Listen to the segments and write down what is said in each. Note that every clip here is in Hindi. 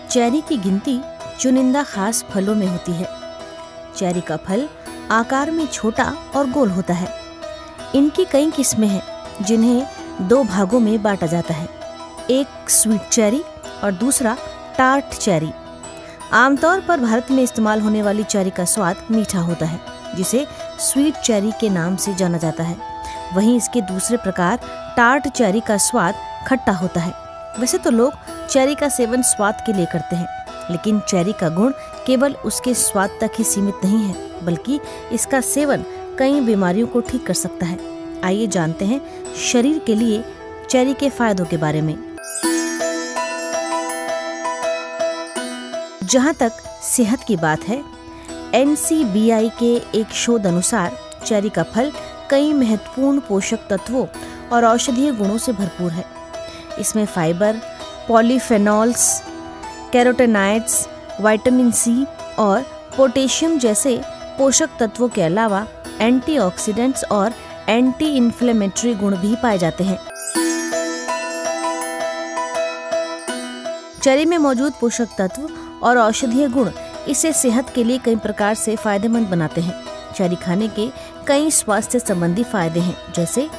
चेरी की गिनती चुनिंदा खास फलों में होती है। चेरी का फल आकार में छोटा और गोल होता है। इनकी कई किस्में हैं जिन्हें 2 भागों में बांटा जाता है, एक स्वीट चेरी और दूसरा टार्ट चेरी। आमतौर पर भारत में इस्तेमाल होने वाली चेरी का स्वाद मीठा होता है, जिसे स्वीट चेरी के नाम से जाना जाता है। वहीं इसके दूसरे प्रकार टार्ट चेरी का स्वाद खट्टा होता है। वैसे तो लोग चेरी का सेवन स्वाद के लिए करते हैं, लेकिन चेरी का गुण केवल उसके स्वाद तक ही सीमित नहीं है, बल्कि इसका सेवन कई बीमारियों को ठीक कर सकता है। आइए जानते हैं शरीर के लिए चेरी के फायदों के बारे में। जहाँ तक सेहत की बात है, NCBI के एक शोध अनुसार चेरी का फल कई महत्वपूर्ण पोषक तत्वों और औषधीय गुणों से भरपूर है। इसमें fibre, polyphenols, carotenoids, vitamin C और पोटेशियम जैसे पोषक तत्वों के अलावा एंटीऑक्सीडेंट्स और एंटी इन्फ्लेमेटरी गुण भी पाए जाते हैं। चेरी में मौजूद पोषक तत्व और औषधीय गुण इसे सेहत के लिए कई प्रकार से फायदेमंद बनाते हैं। चेरी खाने के कई स्वास्थ्य संबंधी फायदे हैं, जैसे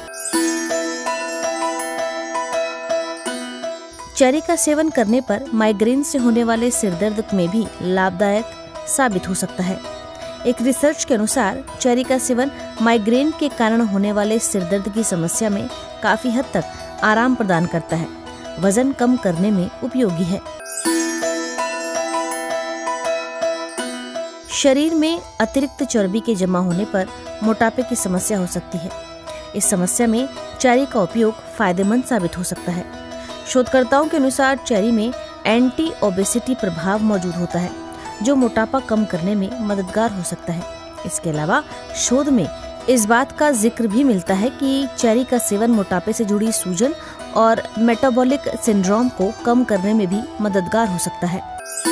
चेरी का सेवन करने पर माइग्रेन से होने वाले सिरदर्द में भी लाभदायक साबित हो सकता है। एक रिसर्च के अनुसार चेरी का सेवन माइग्रेन के कारण होने वाले सिरदर्द की समस्या में काफी हद तक आराम प्रदान करता है। वजन कम करने में उपयोगी है। शरीर में अतिरिक्त चर्बी के जमा होने पर मोटापे की समस्या हो सकती है। इस समस्या में चेरी का उपयोग फायदेमंद साबित हो सकता है। शोधकर्ताओं के अनुसार चेरी में एंटी ओबेसिटी प्रभाव मौजूद होता है, जो मोटापा कम करने में मददगार हो सकता है। इसके अलावा शोध में इस बात का जिक्र भी मिलता है कि चेरी का सेवन मोटापे से जुड़ी सूजन और मेटाबॉलिक सिंड्रोम को कम करने में भी मददगार हो सकता है।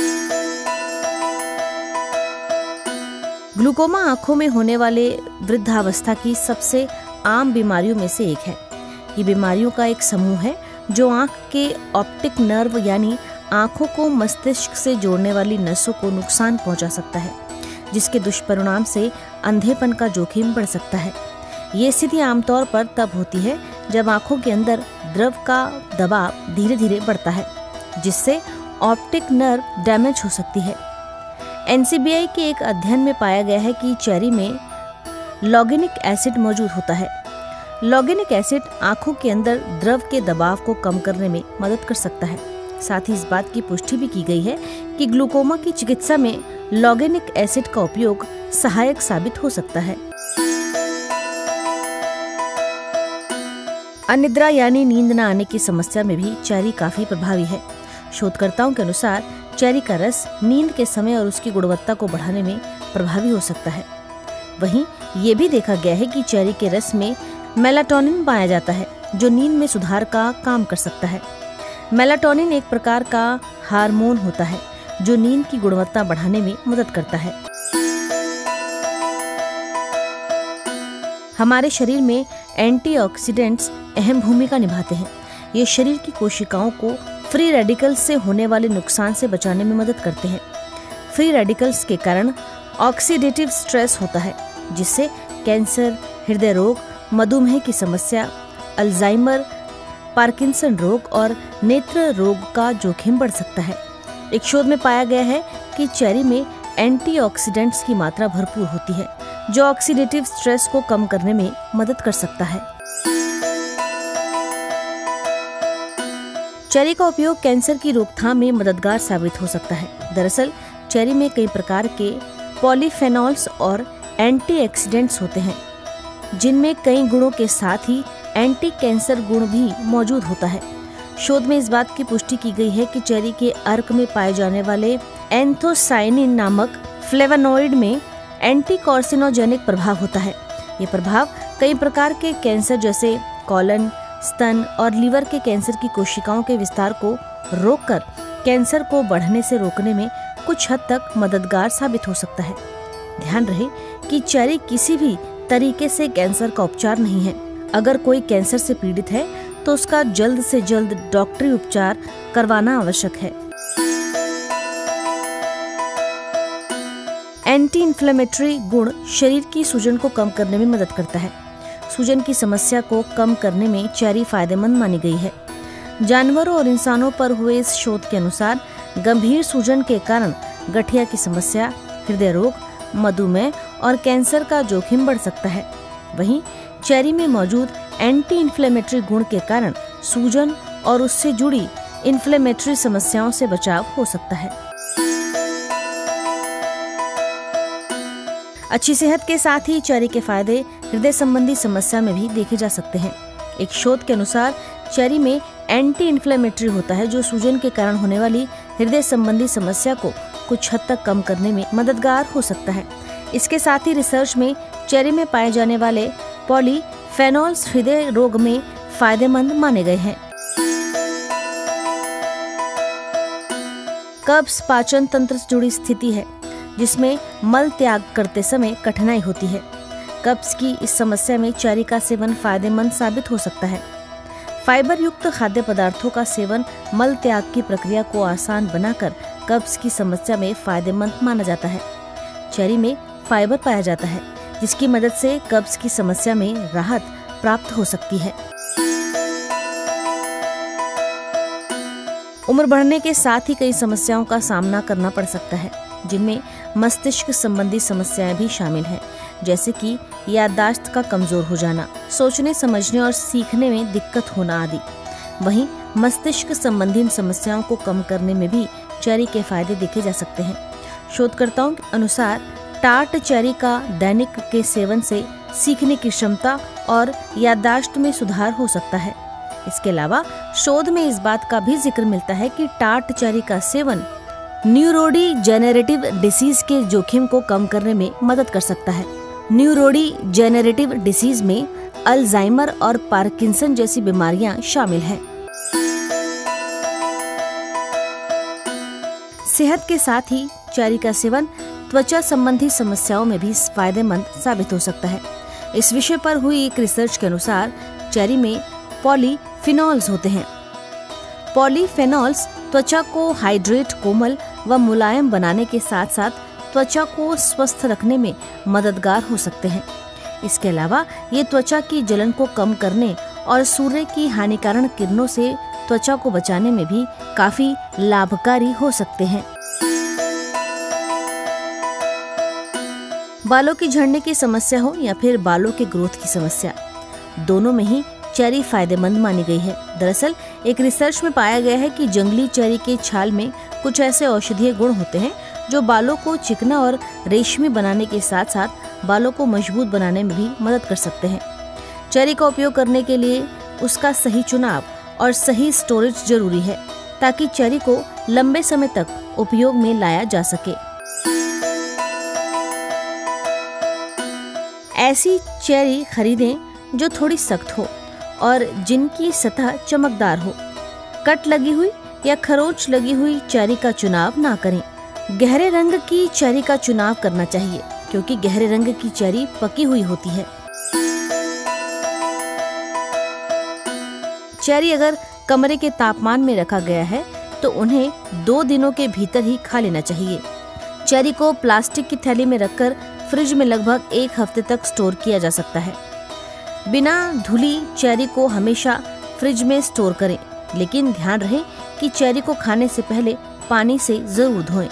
ग्लूकोमा आंखों में होने वाले वृद्धावस्था की सबसे आम बीमारियों में से एक है। ये बीमारियों का एक समूह है जो आंख के ऑप्टिक नर्व यानी आंखों को मस्तिष्क से जोड़ने वाली नसों को नुकसान पहुंचा सकता है, जिसके दुष्परिणाम से अंधेपन का जोखिम बढ़ सकता है। ये स्थिति आमतौर पर तब होती है जब आंखों के अंदर द्रव का दबाव धीरे धीरे बढ़ता है, जिससे ऑप्टिक नर्व डैमेज हो सकती है। NCBI के एक अध्ययन में पाया गया है कि चेरी में लॉगेनिक एसिड मौजूद होता है। लॉगेनिक एसिड आंखों के अंदर द्रव के दबाव को कम करने में मदद कर सकता है। साथ ही इस बात की पुष्टि भी की गई है कि ग्लूकोमा की चिकित्सा में लॉगेनिक एसिड का उपयोग सहायक साबित हो सकता है। अनिद्रा यानी नींद न आने की समस्या में भी चेरी काफी प्रभावी है। शोधकर्ताओं के अनुसार चेरी का रस नींद के समय और उसकी गुणवत्ता को बढ़ाने में प्रभावी हो सकता है। वहीं ये भी देखा गया है कि चेरी के रस में मेलाटोनिन पाया जाता है, जो नींद में सुधार का काम कर सकता है। मेलाटोनिन एक प्रकार का हार्मोन होता है जो नींद की गुणवत्ता बढ़ाने में मदद करता है। हमारे शरीर में एंटीऑक्सीडेंट्स अहम भूमिका निभाते हैं। ये शरीर की कोशिकाओं को फ्री रेडिकल्स से होने वाले नुकसान से बचाने में मदद करते हैं। फ्री रेडिकल्स के कारण ऑक्सीडेटिव स्ट्रेस होता है, जिससे कैंसर, हृदय रोग, मधुमेह की समस्या, अल्जाइमर, पार्किंसन रोग और नेत्र रोग का जोखिम बढ़ सकता है। एक शोध में पाया गया है कि चेरी में एंटीऑक्सीडेंट्स की मात्रा भरपूर होती है, जो ऑक्सीडेटिव स्ट्रेस को कम करने में मदद कर सकता है। चेरी का उपयोग कैंसर की रोकथाम में मददगार साबित हो सकता है। दरअसल चेरी में कई प्रकार के पॉलीफेनॉल्स और एंटीऑक्सीडेंट्स होते हैं, जिनमें कई गुणों के साथ ही एंटी कैंसर गुण भी मौजूद होता है। शोध में इस बात की पुष्टि की गई है कि चेरी के अर्क में पाए जाने वाले एंथोसाइनिन नामक फ्लेवोनॉइड में एंटी कार्सिनोजेनिक प्रभाव होता है। ये प्रभाव कई प्रकार के कैंसर जैसे कॉलन, स्तन और लीवर के कैंसर की कोशिकाओं के विस्तार को रोककर कैंसर को बढ़ने से रोकने में कुछ हद तक मददगार साबित हो सकता है। ध्यान रहे कि चेरी किसी भी तरीके से कैंसर का उपचार नहीं है। अगर कोई कैंसर से पीड़ित है तो उसका जल्द से जल्द डॉक्टरी उपचार करवाना आवश्यक है। एंटी इन्फ्लेमेटरी गुण शरीर की सूजन को कम करने में मदद करता है। सूजन की समस्या को कम करने में चेरी फायदेमंद मानी गई है। जानवरों और इंसानों पर हुए इस शोध के अनुसार गंभीर सूजन के कारण गठिया की समस्या, हृदय रोग, मधुमेह और कैंसर का जोखिम बढ़ सकता है। वहीं चेरी में मौजूद एंटी इन्फ्लेमेटरी गुण के कारण सूजन और उससे जुड़ी इन्फ्लेमेटरी समस्याओं से बचाव हो सकता है। अच्छी सेहत के साथ ही चेरी के फायदे हृदय संबंधी समस्या में भी देखे जा सकते हैं। एक शोध के अनुसार चेरी में एंटी इन्फ्लेमेटरी होता है, जो सूजन के कारण होने वाली हृदय संबंधी समस्या को कुछ हद तक कम करने में मददगार हो सकता है। इसके साथ ही रिसर्च में चेरी में पाए जाने वाले पॉलीफेनॉल्स हृदय रोग में फायदेमंद माने गए हैं। कब्ज पाचन तंत्र से जुड़ी स्थिति है जिसमें मल त्याग करते समय कठिनाई होती है। कब्ज की इस समस्या में चेरी का सेवन फायदेमंद साबित हो सकता है। फाइबर युक्त खाद्य पदार्थों का सेवन मल त्याग की प्रक्रिया को आसान बनाकर कब्ज की समस्या में फायदेमंद माना जाता है। चेरी में फाइबर पाया जाता है जिसकी मदद से कब्ज की समस्या में राहत प्राप्त हो सकती है। उम्र बढ़ने के साथ ही कई समस्याओं का सामना करना पड़ सकता है, जिनमें मस्तिष्क संबंधी समस्याएं भी शामिल हैं, जैसे कि याददाश्त का कमजोर हो जाना, सोचने समझने और सीखने में दिक्कत होना आदि। वहीं मस्तिष्क संबंधी समस्याओं को कम करने में भी चेरी के फायदे देखे जा सकते हैं। शोधकर्ताओं के अनुसार टार्ट चेरी का दैनिक के सेवन से सीखने की क्षमता और याददाश्त में सुधार हो सकता है। इसके अलावा शोध में इस बात का भी जिक्र मिलता है कि टार्ट चेरी का सेवन न्यूरोडीजेनेरेटिव डिसीज के जोखिम को कम करने में मदद कर सकता है। न्यूरोडीजेनेरेटिव डिसीज में अल्जाइमर और पार्किंसन जैसी बीमारियां शामिल हैं। सेहत के साथ ही चेरी का सेवन त्वचा संबंधी समस्याओं में भी फायदेमंद साबित हो सकता है। इस विषय पर हुई एक रिसर्च के अनुसार चेरी में पॉलीफिनॉल्स होते हैं। पॉलीफेनॉल्स त्वचा को हाइड्रेट, कोमल व मुलायम बनाने के साथ साथ त्वचा को स्वस्थ रखने में मददगार हो सकते हैं। इसके अलावा ये त्वचा की जलन को कम करने और सूर्य की हानिकारक किरणों से त्वचा को बचाने में भी काफी लाभकारी हो सकते हैं। बालों की झड़ने की समस्या हो या फिर बालों के ग्रोथ की समस्या, दोनों में ही चेरी फायदेमंद मानी गई है। दरअसल एक रिसर्च में पाया गया है कि जंगली चेरी के छाल में कुछ ऐसे औषधीय गुण होते हैं जो बालों को चिकना और रेशमी बनाने के साथ साथ बालों को मजबूत बनाने में भी मदद कर सकते हैं। चेरी का उपयोग करने के लिए उसका सही चुनाव और सही स्टोरेज जरूरी है ताकि चेरी को लंबे समय तक उपयोग में लाया जा सके। ऐसी चेरी खरीदें जो थोड़ी सख्त हो और जिनकी सतह चमकदार हो। कट लगी हुई या खरोंच लगी हुई चेरी का चुनाव ना करें। गहरे रंग की चेरी का चुनाव करना चाहिए क्योंकि गहरे रंग की चेरी पकी हुई होती है। चेरी अगर कमरे के तापमान में रखा गया है तो उन्हें 2 दिनों के भीतर ही खा लेना चाहिए। चेरी को प्लास्टिक की थैली में रखकर फ्रिज में लगभग 1 हफ्ते तक स्टोर किया जा सकता है। बिना धुली चेरी को हमेशा फ्रिज में स्टोर करें, लेकिन ध्यान रहे कि चेरी को खाने से पहले पानी से जरूर धोएं।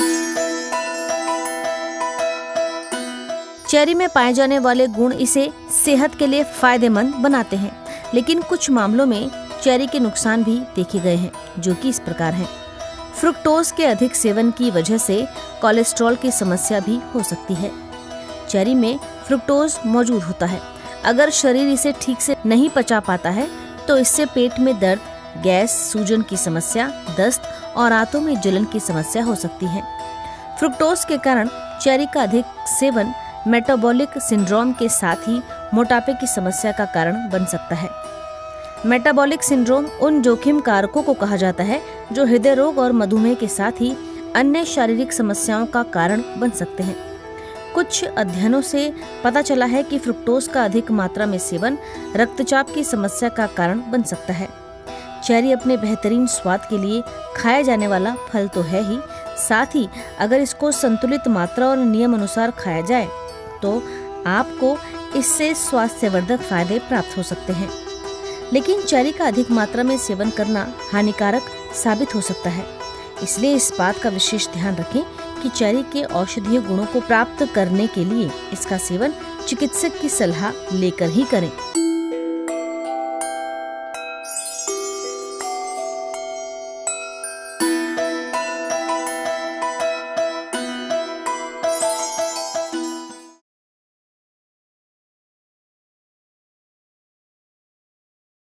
चेरी में पाए जाने वाले गुण इसे सेहत के लिए फायदेमंद बनाते हैं, लेकिन कुछ मामलों में चेरी के नुकसान भी देखे गए हैं, जो कि इस प्रकार हैं। फ्रुक्टोज के अधिक सेवन की वजह से कोलेस्ट्रॉल की समस्या भी हो सकती है। चेरी में फ्रुक्टोज मौजूद होता है। अगर शरीर इसे ठीक से नहीं पचा पाता है तो इससे पेट में दर्द, गैस, सूजन की समस्या, दस्त और आंतों में जलन की समस्या हो सकती है। फ्रुक्टोज के कारण चेरी का अधिक सेवन मेटाबॉलिक सिंड्रोम के साथ ही मोटापे की समस्या का कारण बन सकता है। मेटाबॉलिक सिंड्रोम उन जोखिम कारकों को कहा जाता है जो हृदय रोग और मधुमेह के साथ ही अन्य शारीरिक समस्याओं का कारण बन सकते हैं। कुछ अध्ययनों से पता चला है कि फ्रुक्टोज का अधिक मात्रा में सेवन रक्तचाप की समस्या का कारण बन सकता है। चेरी अपने बेहतरीन स्वाद के लिए खाया जाने वाला फल तो है ही, साथ ही अगर इसको संतुलित मात्रा और नियम अनुसार खाया जाए तो आपको इससे स्वास्थ्यवर्धक फायदे प्राप्त हो सकते हैं। लेकिन चेरी का अधिक मात्रा में सेवन करना हानिकारक साबित हो सकता है, इसलिए इस बात का विशेष ध्यान रखें कि चेरी के औषधीय गुणों को प्राप्त करने के लिए इसका सेवन चिकित्सक की सलाह लेकर ही करें।